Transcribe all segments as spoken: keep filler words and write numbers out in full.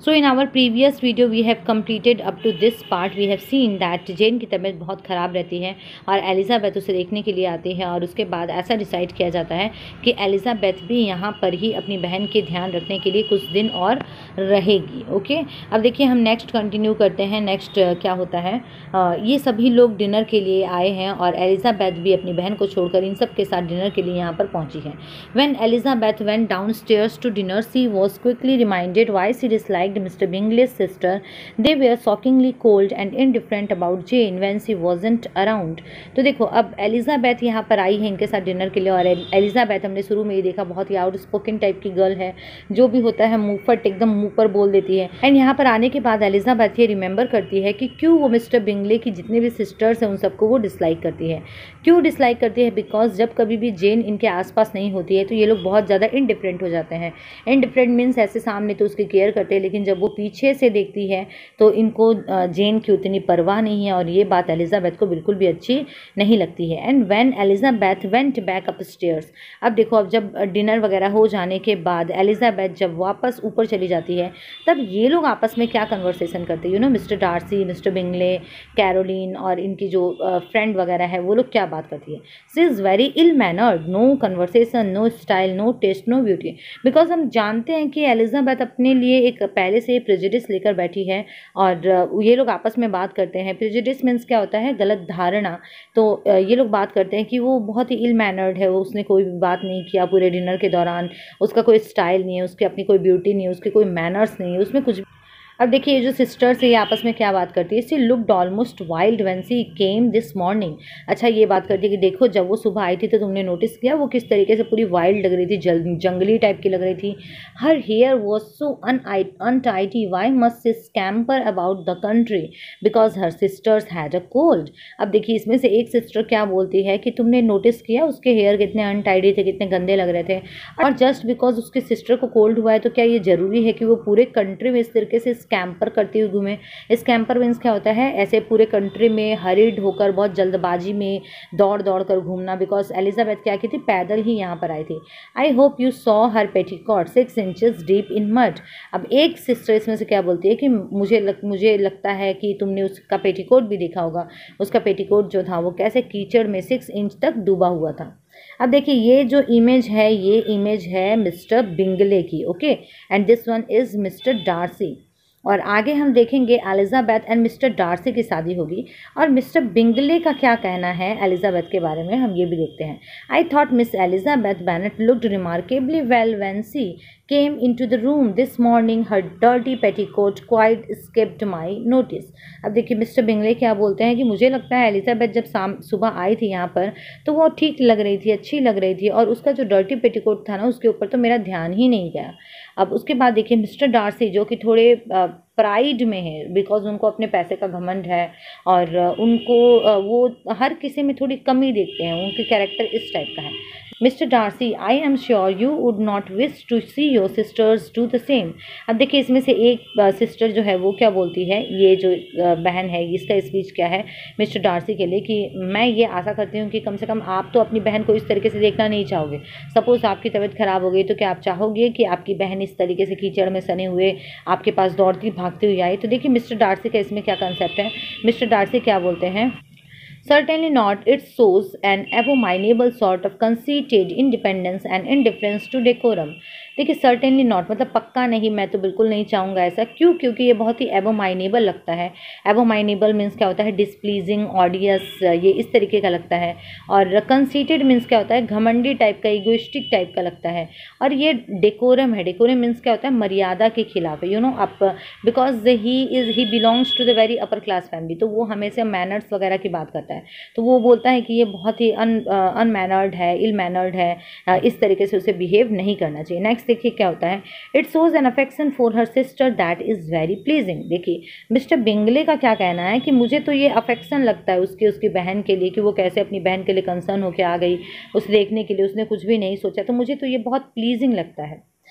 So in our previous video we have completed up to this part we have seen that Jane की तबीयत बहुत ख़राब रहती है और एलिज़ाबेथ उसे देखने के लिए आती है और उसके बाद ऐसा डिसाइड किया जाता है कि एलिज़ाबेथ भी यहाँ पर ही अपनी बहन के ध्यान रखने के लिए कुछ दिन और रहेगी। ओके, अब देखिए हम नेक्स्ट कंटिन्यू करते हैं। नेक्स्ट क्या होता है, आ, ये सभी लोग डिनर के लिए आए हैं और एलिज़ाबेथ भी अपनी बहन को छोड़कर इन सब के साथ डिनर के लिए यहाँ पर पहुँची है। When Elizabeth went downstairs to dinner she was quickly reminded why she disliked Mister Bingley's sister. They were shockingly cold and indifferent about Jane when she wasn't around. तो देखो अब एलिज़ाबेथ यहाँ पर आई है इनके साथ डिनर के लिए और एलिज़ाबेथ हमने शुरू में ही देखा बहुत ही आउट स्पोकन टाइप की गर्ल है, जो भी होता है मुँह फट एकदम मुँह पर बोल देती है। एंड यहाँ पर आने के बाद एलिज़ाबेथ ये रिमेंबर करती है कि क्यों वो मिस्टर बिंगले की जितने भी सिस्टर्स हैं उन सबको वो डिसलाइक करती है। क्यों डिसलाइक करती है? बिकॉज जब कभी भी जेन इनके आसपास नहीं होती है तो ये लोग बहुत ज़्यादा इनडिफरेंट हो जाते हैं। इनडिफरेंट मीन्स ऐसे सामने तो उसकी केयर करते हैं लेकिन जब वो पीछे से देखती है तो इनको जेन की उतनी परवाह नहीं है और ये बात एलिज़ाबेथ को बिल्कुल भी अच्छी नहीं लगती है। And when Elizabeth went back upstairs, अब देखो अब जब डिनर वगैरह हो जाने के बाद एलिज़ाबेथ जब वापस ऊपर चली जाती है तब ये लोग आपस में क्या कन्वर्सेशन करते हैं, you know Mister Darcy, Mister Bingley, Caroline और इनकी जो फ्रेंड वगैरह है वो लोग क्या बात करती है। She is very ill mannered, no conversation, no style, no taste, no beauty. Because हम जानते हैं कि एलिज़ाबेथ अपने लिए एक पहले से प्रेजुडिस लेकर बैठी है और ये लोग आपस में बात करते हैं। प्रेजुडिस मीन्स क्या होता है, गलत धारणा। तो ये लोग बात करते हैं कि वो बहुत ही इल मैनर्ड है, उसने कोई भी बात नहीं किया पूरे डिनर के दौरान, उसका कोई स्टाइल नहीं है, उसकी अपनी कोई ब्यूटी नहीं है, उसके कोई मैनर्स नहीं है, उसमें कुछ। अब देखिए ये जो सिस्टर्स है ये आपस में क्या बात करती है। She looked almost wild when she came this morning. अच्छा ये बात करती है कि देखो जब वो सुबह आई थी तो तुमने नोटिस किया वो किस तरीके से पूरी वाइल्ड लग रही थी, जंगली टाइप की लग रही थी। Her hair was so untidy, why must she scamper about the country because her sisters had a cold. अब देखिए इसमें से एक सिस्टर क्या बोलती है कि तुमने नोटिस किया उसके हेयर कितने अनटाइडी थे, कितने गंदे लग रहे थे, और जस्ट बिकॉज उसके सिस्टर को कोल्ड हुआ है तो क्या ये जरूरी है कि वो पूरे कंट्री में इस तरीके से स्कैम्पर करती हुई घूमे। स्कैम्पर मीन्स क्या होता है, ऐसे पूरे कंट्री में हरिड होकर बहुत जल्दबाजी में दौड़ दौड़ कर घूमना। बिकॉज एलिज़ाबेथ क्या की थी, पैदल ही यहाँ पर आई थी। I hope you saw her petticoat six inches deep in mud. अब एक सिस्टर इसमें से क्या बोलती है कि मुझे लग, मुझे लगता है कि तुमने उसका पेटीकोट भी देखा होगा। उसका पेटीकोट जो था वो कैसे कीचड़ में सिक्स इंच तक डूबा हुआ था। अब देखिए ये जो इमेज है ये इमेज है मिस्टर बिंगले की। Okay, and this one is Mister Darcy. और आगे हम देखेंगे एलिज़ाबेथ एंड मिस्टर डार्सी की शादी होगी और मिस्टर बिंगले का क्या कहना है एलिज़ाबेथ के बारे में हम ये भी देखते हैं। I thought Miss Elizabeth Bennet looked remarkably well when she came into the room this morning. Her dirty petticoat quite escaped my notice. अब देखिए मिस्टर बिंगले क्या बोलते हैं कि मुझे लगता है एलिज़ाबेथ जब शाम सुबह आई थी यहाँ पर तो वो ठीक लग रही थी, अच्छी लग रही थी, और उसका जो डर्टी पेटीकोट था ना उसके ऊपर तो मेरा ध्यान ही नहीं गया। अब उसके बाद देखिए मिस्टर डार्सी जो कि थोड़े प्राइड में है, बिकॉज उनको अपने पैसे का घमंड है और उनको वो हर किसी में थोड़ी कमी देखते हैं, उनके कैरेक्टर इस टाइप का है। Mister Darcy, I am sure you would not wish to see your sisters do the same. अब देखिए इसमें से एक सिस्टर जो है वो क्या बोलती है, ये जो बहन है इसका स्पीच क्या है मिस्टर डार्सी के लिए कि मैं ये आशा करती हूँ कि कम से कम आप तो अपनी बहन को इस तरीके से देखना नहीं चाहोगे। सपोज़ आपकी तबीयत खराब हो गई तो क्या आप चाहोगे कि आपकी बहन इस तरीके से कीचड़ में सने हुए आपके पास दौड़ती भागती हुई आई? तो देखिए मिस्टर डार्सी का इसमें क्या कंसेप्ट है। मिस्टर डार्सी क्या बोलते हैं, Certainly not. It shows an abominable sort of conceited independence and indifference to decorum. देखिए सर्टेनली नॉट मतलब पक्का नहीं, मैं तो बिल्कुल नहीं चाहूँगा ऐसा। क्यों? क्योंकि ये बहुत ही एबोमाइनेबल लगता है। एबोमाइनेबल मीन्स क्या होता है, डिसप्लीजिंग, ऑडियस, ये इस तरीके का लगता है। और कंसीटेड मीन्स क्या होता है, घमंडी टाइप का, इगोइस्टिक टाइप का लगता है। और ये डेकोरम है, डेकोरम मीन्स क्या होता है, मर्यादा के खिलाफ है, you know up, because he is he belongs to the very upper class family, तो वो हमेशा मैनर्स वगैरह की बात करता है। तो वो बोलता है कि ये बहुत ही अन अनमैनर्ड है, इल मैनर्ड है, इस तरीके से उसे बिहेव नहीं करना चाहिए। नेक्स्ट देखिए क्या होता है, it shows an affection for her sister that is very pleasing. देखिए मिस्टर बिंगले का क्या कहना है कि मुझे तो ये अफेक्शन लगता है उसकी उसकी बहन के लिए कि वो कैसे अपनी बहन के लिए कंसर्न होकर आ गई, उसे देखने के लिए उसने कुछ भी नहीं सोचा, तो मुझे तो ये बहुत प्लीजिंग लगता है।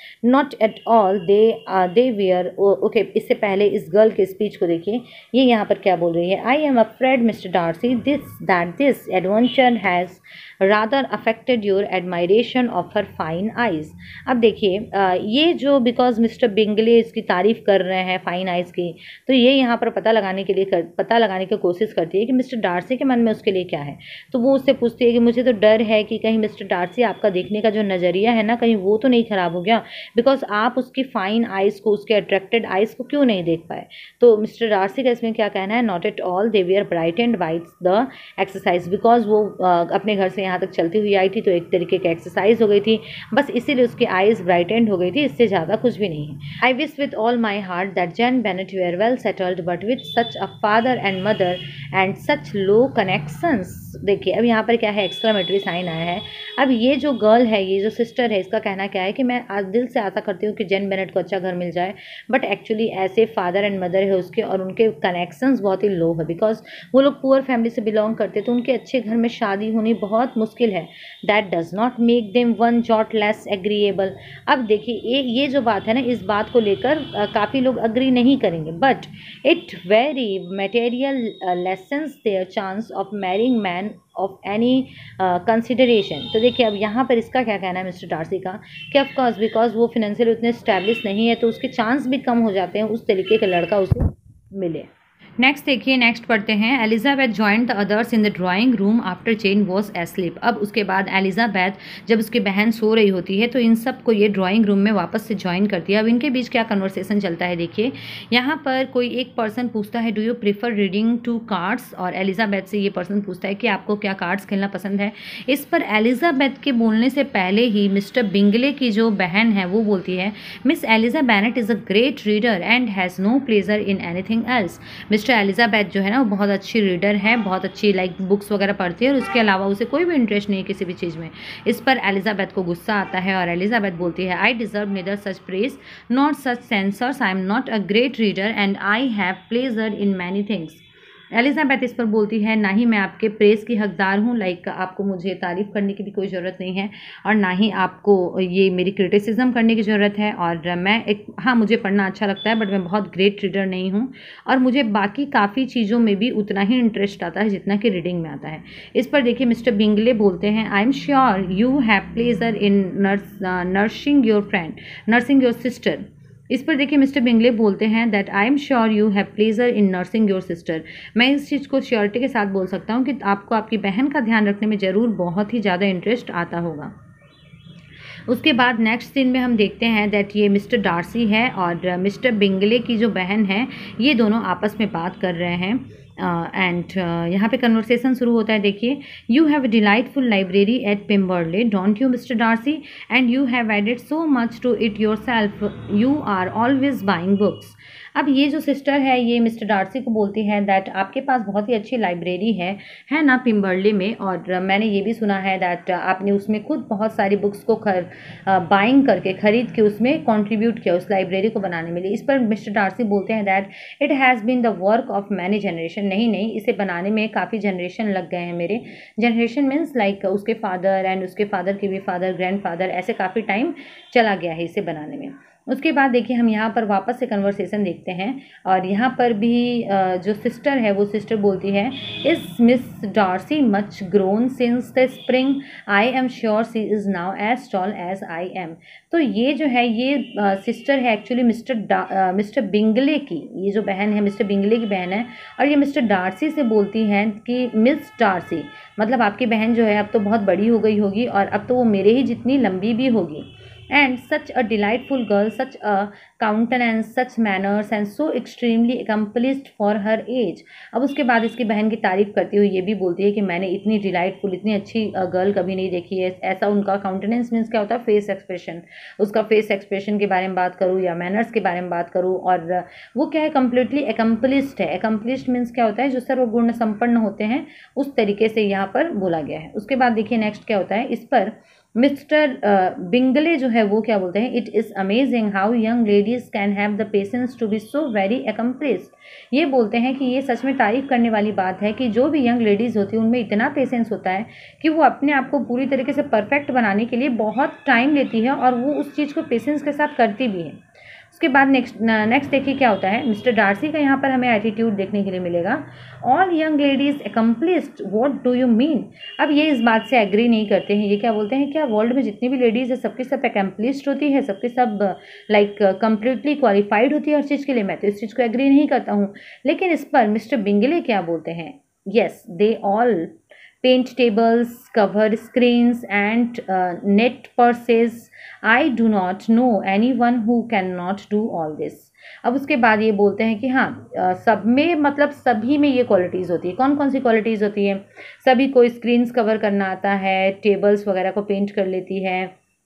Not at all they they were okay. इससे पहले इस गर्ल के स्पीच को देखिए, ये यहाँ पर क्या बोल रही है। I am afraid Mister Darcy this that this adventure has rather affected your admiration of her fine eyes. अब देखिए uh, ये जो बिकॉज मिस्टर बिंगले इसकी तारीफ़ कर रहे हैं फाइन आइज़ की, तो ये यहाँ पर पता लगाने के लिए कर, पता लगाने की कोशिश करती है कि मिस्टर डार्सी के मन में उसके लिए क्या है। तो वो उससे पूछती है कि मुझे तो डर है कि कहीं मिस्टर डार्सी आपका देखने का जो नज़रिया है ना, कहीं वो तो नहीं ख़राब हो गया, बिकॉज आप उसकी फाइन आइज़ को, उसके अट्रैक्टेड आइज़ को क्यों नहीं देख पाए। तो मिस्टर डार्सी का इसमें क्या कहना है, not at all they we are bright and whites the exercise, because वो uh, अपने घर से यहाँ तक चलती हुई आई थी तो एक तरीके की एक्सरसाइज हो गई थी, बस इसीलिए उसकी आइज़ ब्राइटेंड हो गई थी, इससे ज़्यादा कुछ भी नहीं है। I wish with all my heart that Jane Bennet your well settled but with such a father and mother and such low connections. देखिए अब यहाँ पर क्या है, एक्सक्लेमेटरी साइन आया है। अब ये जो गर्ल है, ये जो सिस्टर है, इसका कहना क्या है कि मैं आज दिल से आशा करती हूँ कि जैन बेनेट को अच्छा घर मिल जाए, बट एक्चुअली ऐसे फादर एंड मदर है उसके और उनके कनेक्शंस बहुत ही लो है, बिकॉज वो लोग पुअर फैमिली से बिलोंग करते, तो उनके अच्छे घर में शादी होनी बहुत मुश्किल है। That does not make them one jot less agreeable. अब देखिए ये ये जो बात है ना, इस बात को लेकर काफ़ी लोग अग्री नहीं करेंगे, but it very material lessens their chance of marrying man of any consideration. तो देखिए अब यहाँ पर इसका क्या कहना है मिस्टर डार्सी का कि ऑफकोर्स बिकॉज वो फिनेंशियल उतने स्टैब्लिश नहीं है तो उसके चांस भी कम हो जाते हैं उस तरीके का लड़का उसे मिले। नेक्स्ट देखिए, नेक्स्ट पढ़ते हैं। Elizabeth joined the others in the drawing room after Jane was asleep. अब उसके बाद एलिजाबेथ जब उसकी बहन सो रही होती है तो इन सब को ये ड्राइंग रूम में वापस से ज्वाइन करती है। अब इनके बीच क्या कन्वर्सेशन चलता है देखिए, यहाँ पर कोई एक पर्सन पूछता है do you prefer reading to cards, और एलिजाबेथ से ये पर्सन पूछता है कि आपको क्या कार्ड्स खेलना पसंद है। इस पर एलिजाबेथ के बोलने से पहले ही मिस्टर बिंगले की जो बहन है वो बोलती है Miss Eliza Bennet is a great reader and has no pleasure in anything else. Mister Elizabeth जो है ना वो बहुत अच्छी रीडर है, बहुत अच्छी लाइक बुक्स वगैरह पढ़ती है और उसके अलावा उसे कोई भी इंटरेस्ट नहीं है किसी भी चीज़ में। इस पर एलिजाबेथ को गुस्सा आता है और एलिजाबेथ बोलती है I deserve neither such praise not such censures, I am not a great reader and I have pleasure in many things. Elizabeth इस पर बोलती है ना ही मैं आपके प्रेज़ की हकदार हूँ, लाइक आपको मुझे तारीफ़ करने की भी कोई ज़रूरत नहीं है और ना ही आपको ये मेरी क्रिटिसिज्म करने की ज़रूरत है। और मैं एक हाँ मुझे पढ़ना अच्छा लगता है बट मैं बहुत ग्रेट रीडर नहीं हूँ और मुझे बाकी काफ़ी चीज़ों में भी उतना ही इंटरेस्ट आता है जितना कि रीडिंग में आता है। इस पर देखिए मिस्टर बिंगले बोलते हैं I am sure you have pleasure in nurse nursing your friend nursing your sister. इस पर देखिए मिस्टर बिंगले बोलते हैं that I am sure you have pleasure in nursing your sister. मैं इस चीज़ को श्योरिटी के साथ बोल सकता हूँ कि आपको आपकी बहन का ध्यान रखने में ज़रूर बहुत ही ज़्यादा इंटरेस्ट आता होगा। उसके बाद नेक्स्ट सीन में हम देखते हैं दैट ये मिस्टर डार्सी है और मिस्टर बिंगले की जो बहन है ये दोनों आपस में बात कर रहे हैं एंड uh, uh, यहाँ पे कन्वर्सेशन शुरू होता है। देखिए you have a delightful library at Pemberley don't you Mister Darcy and you have added so much to it yourself, you are always buying books. अब ये जो सिस्टर है ये मिस्टर डार्सी को बोलती है दैट आपके पास बहुत ही अच्छी लाइब्रेरी है है ना पिम्बर्ले में, और मैंने ये भी सुना है दैट आपने उसमें खुद बहुत सारी बुक्स को खर बाइंग करके खरीद के उसमें कंट्रीब्यूट किया उस लाइब्रेरी को बनाने में। इस पर मिस्टर डार्सी बोलते हैं that it has been the work of many generation. नहीं नहीं इसे बनाने में काफ़ी जनरेशन लग गए हैं मेरे। जनरेशन मीन्स लाइक उसके फादर एंड उसके फादर के भी फादर ग्रैंडफादर, ऐसे काफ़ी टाइम चला गया है इसे बनाने में। उसके बाद देखिए हम यहाँ पर वापस से कन्वर्सेशन देखते हैं और यहाँ पर भी जो सिस्टर है वो सिस्टर बोलती है is Miss Darcy much grown since the spring, I am sure she is now as tall as I am. तो ये जो है ये सिस्टर है एक्चुअली मिस्टर मिस्टर बिंगले की, ये जो बहन है मिस्टर बिंगले की बहन है और ये मिस्टर डार्सी से बोलती हैं कि मिस डार्सी मतलब आपकी बहन जो है अब तो बहुत बड़ी हो गई होगी और अब तो वो मेरे ही जितनी लंबी भी होगी। And such a delightful girl, such a countenance, such manners and so extremely accomplished for her age। अब उसके बाद इसकी बहन की तारीफ़ करती हुई ये भी बोलती है कि मैंने इतनी डिलाइटफुल इतनी अच्छी गर्ल कभी नहीं देखी है। ऐसा उनका काउंटेनेंस मीन्स क्या होता है, फेस एक्सप्रेशन, उसका फेस एक्सप्रेशन के बारे में बात करूँ या मैनर्स के बारे में बात करूँ, और वो क्या है कम्प्लीटली एकम्पलिस्ड है। एकम्पलिस्ड मीन्स क्या होता है, जो सर्वगुण संपन्न होते हैं, उस तरीके से यहाँ पर बोला गया है। उसके बाद देखिए नेक्स्ट क्या होता है, इस पर मिस्टर बिंगले जो है वो क्या बोलते हैं, it is amazing how young ladies can have the patience to be so very accomplished. ये बोलते हैं कि ये सच में तारीफ करने वाली बात है कि जो भी यंग लेडीज़ होती है उनमें इतना पेशेंस होता है कि वो अपने आप को पूरी तरीके से परफेक्ट बनाने के लिए बहुत टाइम लेती है और वो उस चीज़ को पेशेंस के साथ करती भी है। उसके बाद नेक्स्ट नेक्स्ट देखिए क्या होता है, मिस्टर डार्सी का यहाँ पर हमें एटीट्यूड देखने के लिए मिलेगा। All young ladies accomplished, what do you mean. अब ये इस बात से एग्री नहीं करते हैं। ये क्या बोलते हैं, क्या वर्ल्ड में जितनी भी लेडीज़ है सबकी सब अकम्प्लिस्ड होती है, सबके सब लाइक कंप्लीटली क्वालिफाइड होती है हर चीज़ के लिए। मैं तो इस चीज़ को एग्री नहीं करता हूँ। लेकिन इस पर मिस्टर बिंगले क्या बोलते हैं, yes they all paint tables, cover screens and uh, knit purses. I do not know anyone who cannot do all this. अब उसके बाद ये बोलते हैं कि हाँ सब में, मतलब सभी में ये क्वालिटीज़ होती है। कौन कौन सी क्वालिटीज़ होती है, सभी को स्क्रीन्स कवर करना आता है, टेबल्स वगैरह को पेंट कर लेती है,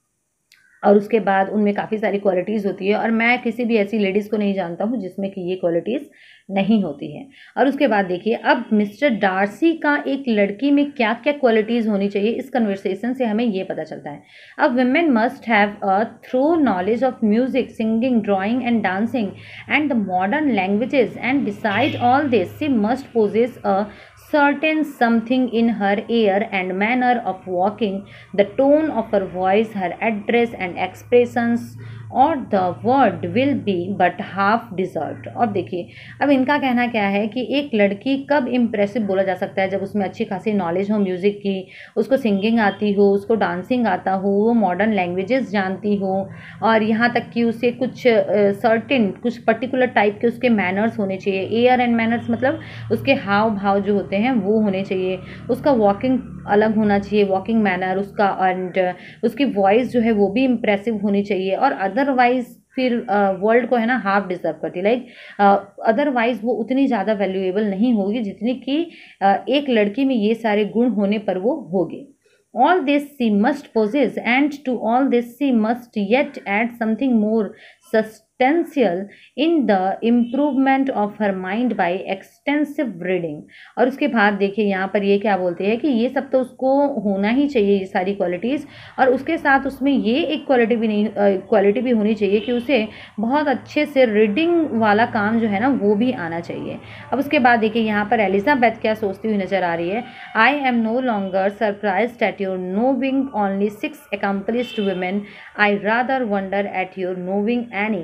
और उसके बाद उनमें काफ़ी सारी क्वालिटीज़ होती है। और मैं किसी भी ऐसी लेडीज़ को नहीं जानता हूँ जिसमें कि ये क्वालिटीज़ नहीं होती है। और उसके बाद देखिए अब मिस्टर डार्सी का एक लड़की में क्या क्या क्वालिटीज़ होनी चाहिए, इस कन्वर्सेशन से हमें ये पता चलता है। अब women must have a thorough knowledge of music, singing, drawing and dancing and the modern languages, and beside all this she must possess a certain something in her air and manner of walking, the tone of her voice, her address and expressions, और the word will be but half deserved. अब देखिए अब इनका कहना क्या है कि एक लड़की कब इम्प्रेसिव बोला जा सकता है, जब उसमें अच्छी खासी नॉलेज हो म्यूज़िक की, उसको सिंगिंग आती हो, उसको डांसिंग आता हो, वो मॉडर्न लैंग्वेजेस जानती हो, और यहाँ तक कि उसे कुछ सर्टेन uh, कुछ पर्टिकुलर टाइप के उसके मैनर्स होने चाहिए। एयर एंड मैनर्स मतलब उसके हाव भाव जो होते हैं वो होने चाहिए, उसका वॉकिंग अलग होना चाहिए, वॉकिंग मैनर उसका, एंड उसकी वॉइस जो है वो भी इम्प्रेसिव होनी चाहिए। और अदरवाइज फिर वर्ल्ड uh, को है ना हाफ डिजर्व करती, लाइक अदरवाइज वो उतनी ज़्यादा वैल्यूएबल नहीं होगी जितनी कि uh, एक लड़की में ये सारे गुण होने पर वो होगी। All this she must possess, and to all this she must yet add something more substantial in the improvement of her mind by extensive reading। और उसके बाद देखिए यहाँ पर ये क्या बोलते हैं कि ये सब तो उसको होना ही चाहिए, ये सारी क्वालिटीज़, और उसके साथ उसमें ये एक क्वालिटी भी नहीं क्वालिटी भी होनी चाहिए कि उसे बहुत अच्छे से रीडिंग वाला काम जो है ना वो भी आना चाहिए। अब उसके बाद देखिए यहाँ पर एलिजाबेथ क्या सोचती हुई नज़र आ रही है, I am no longer surprised at your knowing only six accomplished women, I rather wonder at your knowing any।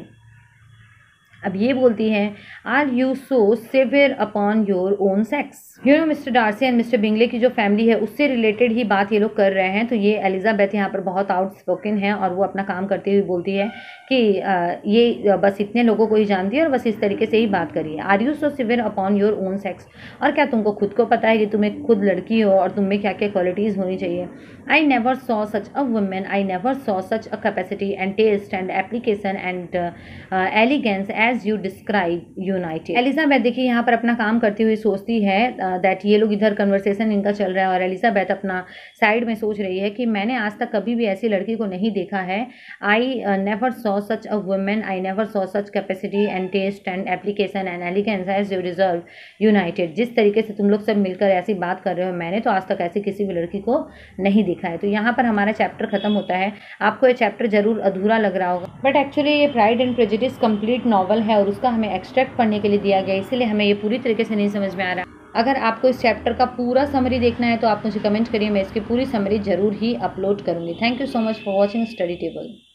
अब ये बोलती हैं, are you so severe upon your own sex. You know Mister Darcy and Mister Bingley की जो family है उससे related ही बात ये लोग कर रहे हैं। तो ये एलिजाबेथ यहाँ पर बहुत आउटस्पोकन है और वो अपना काम करती हुई बोलती है कि आ, ये बस इतने लोगों को ही जानती है और बस इस तरीके से ही बात करिए। Are you so severe upon your own sex, और क्या तुमको खुद को पता है कि तुम्हें खुद लड़की हो और तुम में क्या क्या क्वालिटीज़ होनी चाहिए। I never saw such a woman, I never saw such a capacity and taste and application and elegance as you describe united. Elizabeth देखिए यहाँ पर अपना काम करती हुई सोचती है दैट uh, ये लोग इधर कन्वर्सेशन इनका चल रहा है और एलिजाबेथ अपना साइड में सोच रही है कि मैंने आज तक कभी भी ऐसी लड़की को नहीं देखा है। I never saw such a woman, I never saw such capacity and taste and application and elegance as you deserve united. जिस तरीके से तुम लोग सब मिलकर ऐसी बात कर रहे हो, मैंने तो आज तक ऐसी किसी भी लड़की को नहीं देखा है। तो यहाँ पर हमारा चैप्टर खत्म होता है। आपको ये चैप्टर जरूर अधूरा लग रहा होगा, बट एक्चुअली ये Pride and Prejudice complete novel है और उसका हमें एक्सट्रैक्ट पढ़ने के लिए दिया गया, इसीलिए हमें ये पूरी तरीके से नहीं समझ में आ रहा। अगर आपको इस चैप्टर का पूरा समरी देखना है तो आप मुझे कमेंट करिए, मैं इसकी पूरी समरी जरूर ही अपलोड करूँगी। Thank you so much for watching Study table.